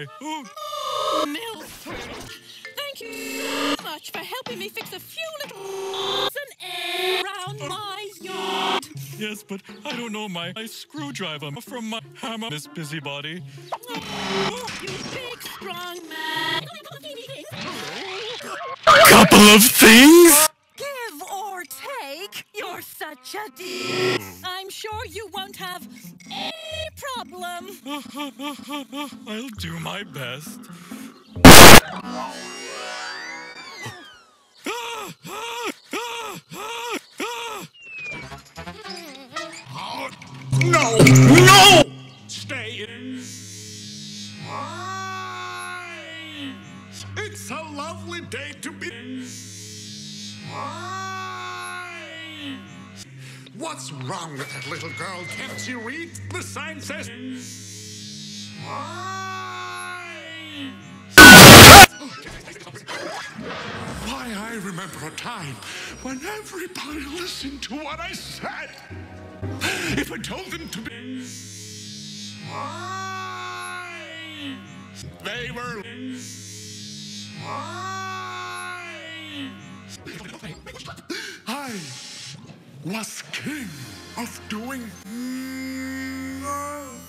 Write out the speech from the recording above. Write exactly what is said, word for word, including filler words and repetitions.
my... Oh. Milford, thank you so much for helping me fix a few little around my yard. Yes, but I don't know my, my screwdriver from my hammer, Miss Busybody. Oh, you big, strong man. Couple of things? Give or take, you're such a dear. I'm sure you won't have any problem. I'll do my best. No! No! Stay in. It's a lovely day to be. What's wrong with that little girl? Can't she read? The sign says. Why, I remember a time when everybody listened to what I said. If I told them to be, they were. I was king of doing.